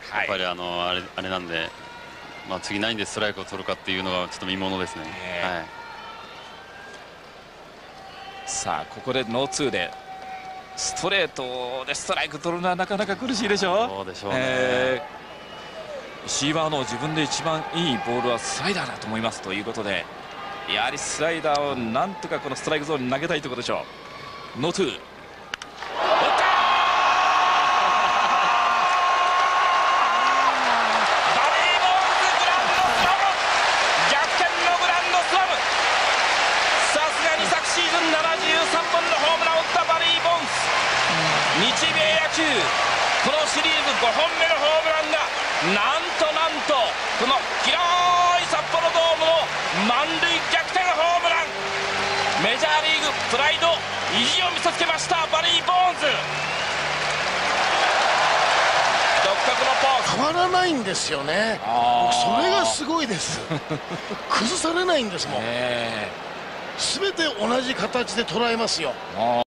やっぱりあれなんで、次何でストライクを取るかっていうのがちょっと見ものですね。はい、 さあここでノーツーでストレートでストライク取るのはなかなか苦しいでしょう。 そうでしょうね。 石井は自分で一番いいボールはスライダーだと思いますということで、やはりスライダーをなんとかこのストライクゾーンに投げたいところでしょう。ノーツー、日米野球このシリーズ5本目のホームランがなんとこの広い札幌ドームの満塁逆転ホームラン、メジャーリーグプライド意地を見せつけました。バリー・ボーンズ独特のポーズ変わらないんですよね。それがすごいです崩されないんですもん。全て同じ形で捉えますよ。